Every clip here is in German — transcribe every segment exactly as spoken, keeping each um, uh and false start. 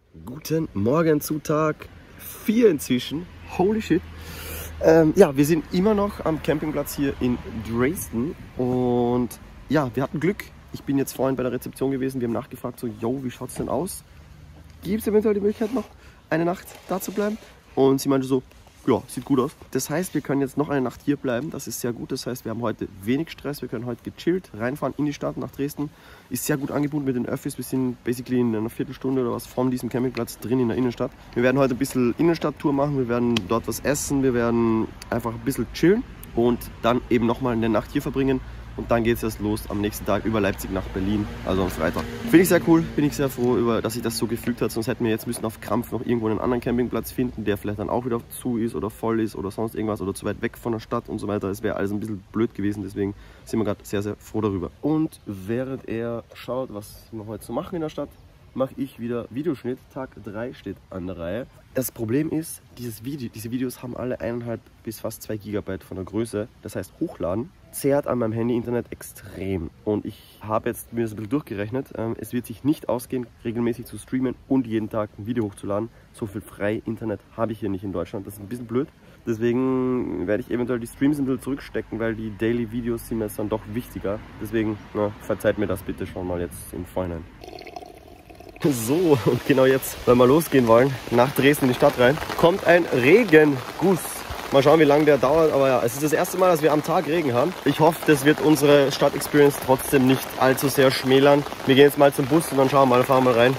Guten Morgen zu Tag vier inzwischen. Holy shit. Ähm, ja, wir sind immer noch am Campingplatz hier in Dresden und ja, wir hatten Glück. Ich bin jetzt vorhin bei der Rezeption gewesen. Wir haben nachgefragt, so, yo, wie schaut es denn aus? Gibt es eventuell die Möglichkeit noch eine Nacht da zu bleiben? Und sie meinte so, ja, sieht gut aus. Das heißt, wir können jetzt noch eine Nacht hier bleiben. Das ist sehr gut. Das heißt, wir haben heute wenig Stress. Wir können heute gechillt reinfahren in die Stadt nach Dresden. Ist sehr gut angebunden mit den Öffis. Wir sind basically in einer Viertelstunde oder was von diesem Campingplatz drin in der Innenstadt. Wir werden heute ein bisschen Innenstadttour machen. Wir werden dort was essen. Wir werden einfach ein bisschen chillen und dann eben nochmal eine Nacht hier verbringen. Und dann geht es erst los am nächsten Tag über Leipzig nach Berlin, also am Freitag. Finde ich sehr cool, bin ich sehr froh, über, dass sich das so gefügt hat. Sonst hätten wir jetzt müssen auf Krampf noch irgendwo einen anderen Campingplatz finden, der vielleicht dann auch wieder zu ist oder voll ist oder sonst irgendwas oder zu weit weg von der Stadt und so weiter. Es wäre alles ein bisschen blöd gewesen, deswegen sind wir gerade sehr, sehr froh darüber. Und während er schaut, was wir heute so machen in der Stadt, mache ich wieder Videoschnitt. Tag drei steht an der Reihe. Das Problem ist, dieses Video, diese Videos haben alle eineinhalb bis fast zwei Gigabyte von der Größe. Das heißt, hochladen zehrt an meinem Handy-Internet extrem. Und ich habe jetzt mir das ein bisschen durchgerechnet. Ähm, es wird sich nicht ausgehen, regelmäßig zu streamen und jeden Tag ein Video hochzuladen. So viel frei Internet habe ich hier nicht in Deutschland. Das ist ein bisschen blöd. Deswegen werde ich eventuell die Streams ein bisschen zurückstecken, weil die Daily-Videos sind mir jetzt dann doch wichtiger. Deswegen, na, verzeiht mir das bitte schon mal jetzt im Vorhinein. So, und genau jetzt, weil wir losgehen wollen, nach Dresden in die Stadt rein, kommt ein Regenguss. Mal schauen, wie lange der dauert, aber ja, es ist das erste Mal, dass wir am Tag Regen haben. Ich hoffe, das wird unsere Stadt-Experience trotzdem nicht allzu sehr schmälern. Wir gehen jetzt mal zum Bus und dann schauen wir mal, fahren wir mal rein.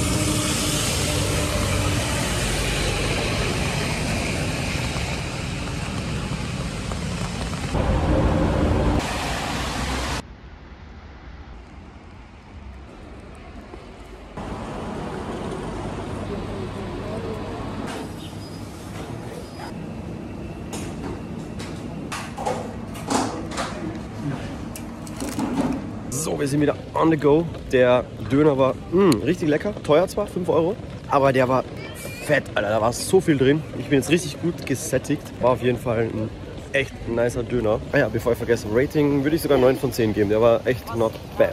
So, wir sind wieder on the go. Der Döner war mh, richtig lecker, teuer zwar, fünf Euro, aber der war fett, Alter, da war so viel drin. Ich bin jetzt richtig gut gesättigt. War auf jeden Fall ein echt nicer Döner. Ah ja, bevor ich vergesse, Rating würde ich sogar neun von zehn geben. Der war echt not bad.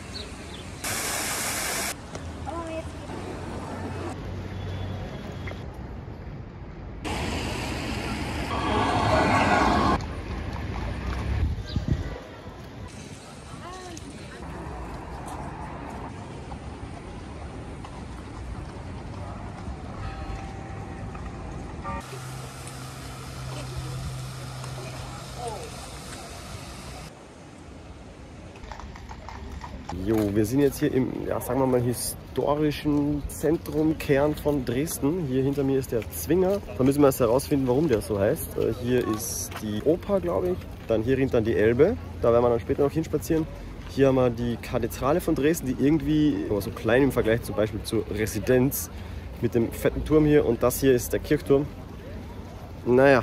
Jo, wir sind jetzt hier im, ja, sagen wir mal, historischen Zentrum, Kern von Dresden. Hier hinter mir ist der Zwinger. Da müssen wir erst herausfinden, warum der so heißt. Hier ist die Oper, glaube ich. Dann hier hinten die Elbe. Da werden wir dann später noch hinspazieren. Hier haben wir die Kathedrale von Dresden, die irgendwie so klein im Vergleich zum Beispiel zur Residenz mit dem fetten Turm hier. Und das hier ist der Kirchturm. Naja.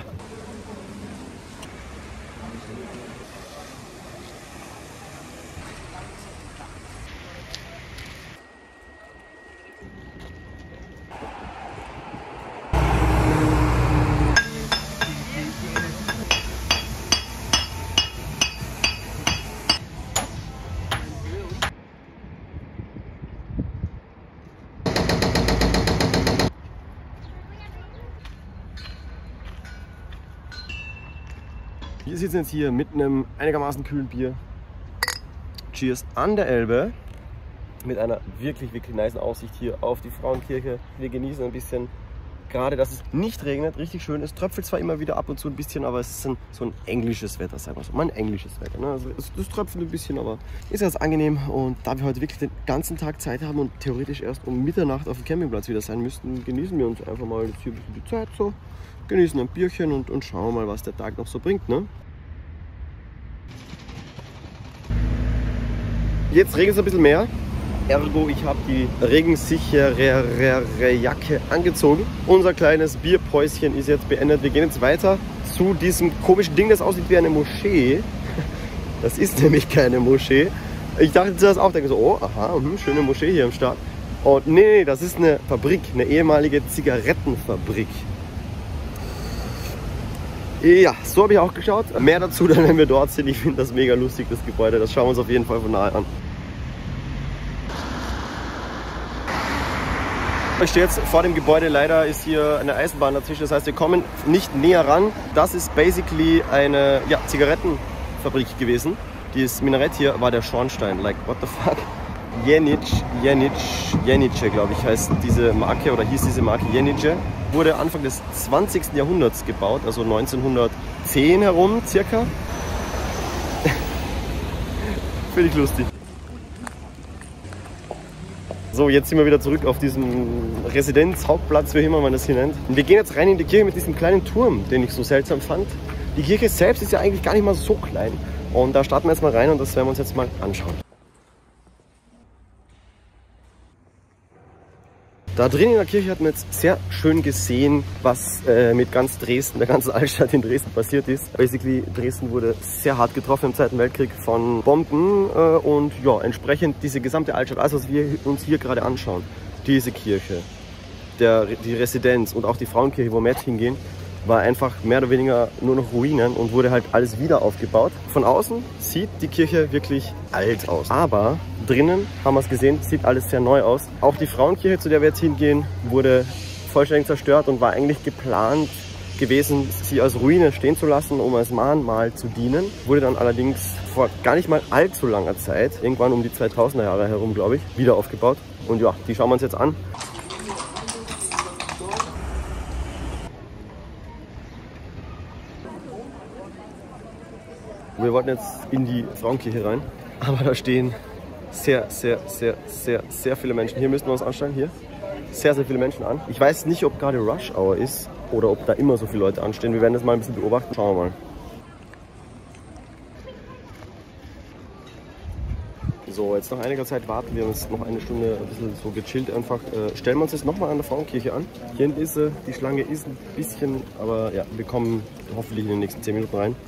Wir sitzen jetzt hier mit einem einigermaßen kühlen Bier. Cheers an der Elbe. Mit einer wirklich, wirklich nice Aussicht hier auf die Frauenkirche. Wir genießen ein bisschen, gerade dass es nicht regnet, richtig schön. Es tröpfelt zwar immer wieder ab und zu ein bisschen, aber es ist ein, so ein englisches Wetter, sagen wir so. Mal ein englisches Wetter. Ne? Also es, es tröpfelt ein bisschen, aber ist ganz angenehm. Und da wir heute wirklich den ganzen Tag Zeit haben und theoretisch erst um Mitternacht auf dem Campingplatz wieder sein müssten, genießen wir uns einfach mal jetzt hier ein bisschen die Zeit so. Genießen ein Bierchen und, und schauen mal, was der Tag noch so bringt. Ne? Jetzt regnet es ein bisschen mehr, ergo ich habe die regensichere Jacke angezogen. Unser kleines Bierpäuschen ist jetzt beendet. Wir gehen jetzt weiter zu diesem komischen Ding, das aussieht wie eine Moschee. Das ist nämlich keine Moschee. Ich dachte zuerst auch, denke so, oh, aha, hm, schöne Moschee hier am Start. Und nee, nee, das ist eine Fabrik, eine ehemalige Zigarettenfabrik. Ja, so habe ich auch geschaut. Mehr dazu dann, wenn wir dort sind. Ich finde das mega lustig, das Gebäude. Das schauen wir uns auf jeden Fall von nahe an. Ich stehe jetzt vor dem Gebäude, leider ist hier eine Eisenbahn dazwischen, das heißt wir kommen nicht näher ran. Das ist basically eine ja, Zigarettenfabrik gewesen. Dieses Minarett hier war der Schornstein, like what the fuck. Jenic, Jenic, Jenice, glaube ich, heißt diese Marke oder hieß diese Marke Jenice. Wurde Anfang des zwanzigsten Jahrhunderts gebaut, also neunzehnhundertzehn herum circa. Finde ich lustig. So, jetzt sind wir wieder zurück auf diesem Residenzhauptplatz, wie immer man das hier nennt. Und wir gehen jetzt rein in die Kirche mit diesem kleinen Turm, den ich so seltsam fand. Die Kirche selbst ist ja eigentlich gar nicht mal so klein. Und da starten wir jetzt mal rein und das werden wir uns jetzt mal anschauen. Da drin in der Kirche hat man jetzt sehr schön gesehen, was äh, mit ganz Dresden, der ganzen Altstadt in Dresden passiert ist. Basically, Dresden wurde sehr hart getroffen im Zweiten Weltkrieg von Bomben äh, und ja, entsprechend diese gesamte Altstadt, alles was wir uns hier gerade anschauen, diese Kirche, der, die Residenz und auch die Frauenkirche, wo wir jetzt hingehen, war einfach mehr oder weniger nur noch Ruinen und wurde halt alles wieder aufgebaut. Von außen sieht die Kirche wirklich alt aus. Aber drinnen, haben wir es gesehen, sieht alles sehr neu aus. Auch die Frauenkirche, zu der wir jetzt hingehen, wurde vollständig zerstört und war eigentlich geplant gewesen, sie als Ruine stehen zu lassen, um als Mahnmal zu dienen. Wurde dann allerdings vor gar nicht mal allzu langer Zeit, irgendwann um die zweitausender Jahre herum, glaube ich, wieder aufgebaut. Und ja, die schauen wir uns jetzt an. Wir wollten jetzt in die Frauenkirche rein, aber da stehen sehr, sehr, sehr, sehr, sehr viele Menschen. Hier müssen wir uns anschauen, hier. Sehr, sehr viele Menschen an. Ich weiß nicht, ob gerade Rush Hour ist oder ob da immer so viele Leute anstehen. Wir werden das mal ein bisschen beobachten. Schauen wir mal. So, jetzt nach einiger Zeit warten wir uns noch eine Stunde ein bisschen so gechillt einfach. Äh, stellen wir uns jetzt nochmal an der Frauenkirche an. Hier hinten ist sie, die Schlange ist ein bisschen, aber ja, wir kommen hoffentlich in den nächsten zehn Minuten rein.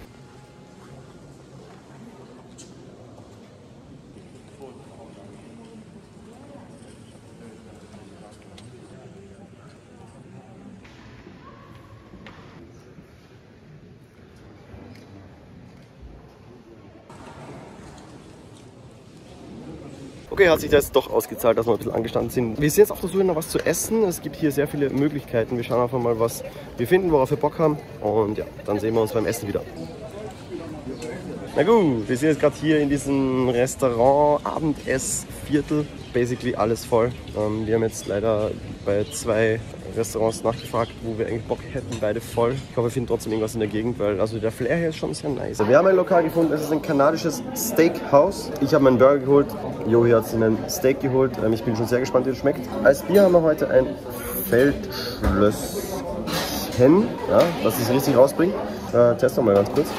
Okay, hat sich das doch ausgezahlt, dass wir ein bisschen angestanden sind. Wir sind jetzt auf der Suche nach was zu essen. Es gibt hier sehr viele Möglichkeiten. Wir schauen einfach mal, was wir finden, worauf wir Bock haben. Und ja, dann sehen wir uns beim Essen wieder. Na gut, wir sind jetzt gerade hier in diesem Restaurant, Abendessviertel. Basically alles voll. Ähm, wir haben jetzt leider bei zwei Restaurants nachgefragt, wo wir eigentlich Bock hätten, beide voll. Ich hoffe, wir finden trotzdem irgendwas in der Gegend, weil also der Flair hier ist schon sehr nice. Wir haben ein Lokal gefunden, es ist ein kanadisches Steakhouse. Ich habe meinen Burger geholt, Johi hat sich einen Steak geholt. Ähm, ich bin schon sehr gespannt, wie es schmeckt. Als Bier haben wir heute ein Feldschlösschen, ja, dass ich es richtig rausbringe. Äh, testen wir mal ganz kurz.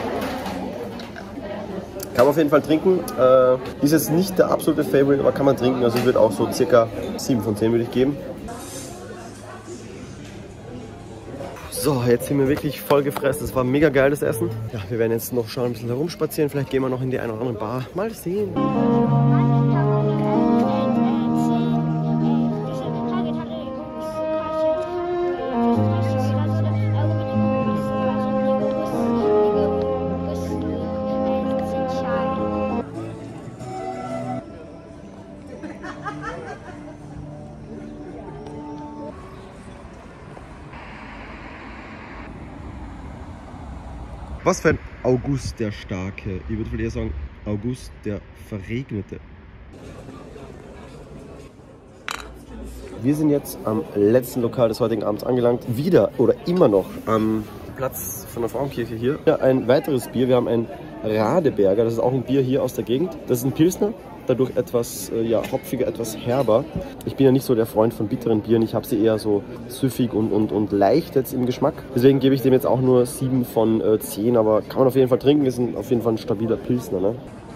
Kann man auf jeden Fall trinken. Äh, ist jetzt nicht der absolute Favorite, aber kann man trinken. Also ich würde auch so circa sieben von zehn würde ich geben. So, jetzt sind wir wirklich voll gefressen. Das war mega geil, das Essen. Ja, wir werden jetzt noch schauen, ein bisschen herumspazieren. Vielleicht gehen wir noch in die eine oder andere Bar. Mal sehen. Was für ein August der Starke. Ich würde eher sagen, August der Verregnete. Wir sind jetzt am letzten Lokal des heutigen Abends angelangt. Wieder oder immer noch am Platz von der Frauenkirche hier. Ja, ein weiteres Bier. Wir haben ein Radeberger. Das ist auch ein Bier hier aus der Gegend. Das ist ein Pilsner. Dadurch etwas äh, ja, hopfiger, etwas herber. Ich bin ja nicht so der Freund von bitteren Bieren. Ich habe sie eher so süffig und, und, und leicht jetzt im Geschmack. Deswegen gebe ich dem jetzt auch nur sieben von zehn. Aber kann man auf jeden Fall trinken. Ist ein, auf jeden Fall ein stabiler Pilsner. Ne?